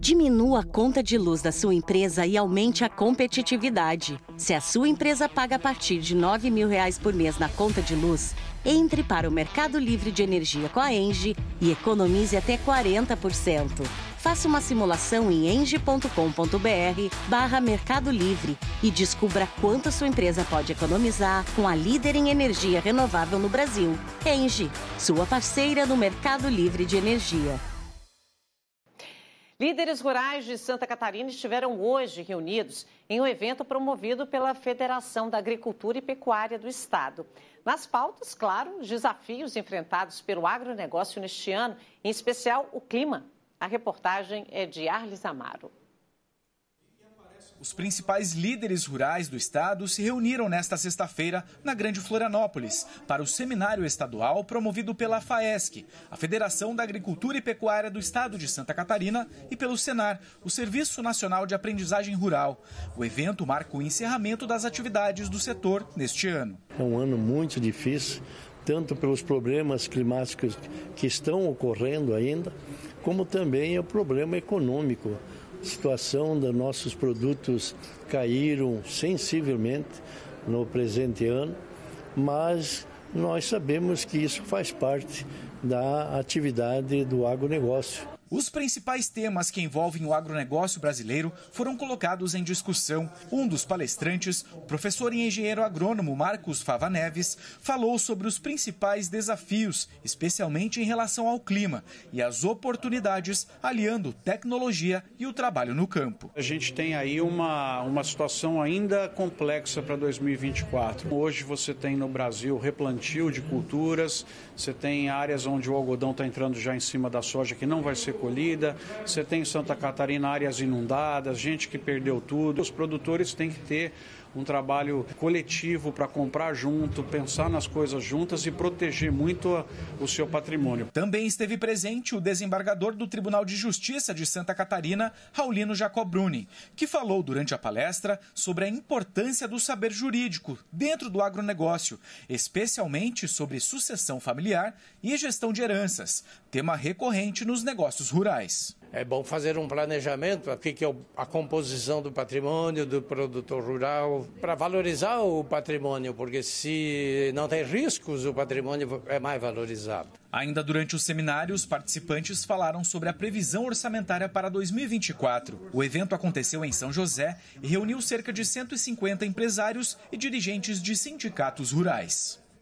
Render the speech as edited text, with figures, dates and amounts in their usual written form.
Diminua a conta de luz da sua empresa e aumente a competitividade. Se a sua empresa paga a partir de R$ 9.000 por mês na conta de luz, entre para o Mercado Livre de Energia com a Engie e economize até 40%. Faça uma simulação em engie.com.br/Mercado Livre e descubra quanto sua empresa pode economizar com a líder em energia renovável no Brasil. Engie, sua parceira no Mercado Livre de Energia. Líderes rurais de Santa Catarina estiveram hoje reunidos em um evento promovido pela Federação da Agricultura e Pecuária do Estado. Nas pautas, claro, os desafios enfrentados pelo agronegócio neste ano, em especial o clima. A reportagem é de Arlis Amaro. Os principais líderes rurais do estado se reuniram nesta sexta-feira na Grande Florianópolis para o seminário estadual promovido pela FAESC, a Federação da Agricultura e Pecuária do Estado de Santa Catarina, e pelo Senar, o Serviço Nacional de Aprendizagem Rural. O evento marca o encerramento das atividades do setor neste ano. É um ano muito difícil, tanto pelos problemas climáticos que estão ocorrendo ainda, como também o problema econômico. A situação dos nossos produtos caíram sensivelmente no presente ano, mas nós sabemos que isso faz parte da atividade do agronegócio. Os principais temas que envolvem o agronegócio brasileiro foram colocados em discussão. Um dos palestrantes, o professor e engenheiro agrônomo Marcos Fava Neves, falou sobre os principais desafios, especialmente em relação ao clima, e as oportunidades aliando tecnologia e o trabalho no campo. A gente tem aí uma situação ainda complexa para 2024. Hoje você tem no Brasil replantio de culturas, você tem áreas onde o algodão está entrando já em cima da soja que não vai ser colhida, você tem em Santa Catarina áreas inundadas, gente que perdeu tudo. Os produtores têm que ter um trabalho coletivo para comprar junto, pensar nas coisas juntas e proteger muito o seu patrimônio. Também esteve presente o desembargador do Tribunal de Justiça de Santa Catarina, Raulino Jacob Bruni, que falou durante a palestra sobre a importância do saber jurídico dentro do agronegócio, especialmente sobre sucessão familiar e gestão de heranças, tema recorrente nos negócios rurais. É bom fazer um planejamento, o que é a composição do patrimônio do produtor rural, para valorizar o patrimônio, porque se não tem riscos, o patrimônio é mais valorizado. Ainda durante o seminário, os participantes falaram sobre a previsão orçamentária para 2024. O evento aconteceu em São José e reuniu cerca de 150 empresários e dirigentes de sindicatos rurais.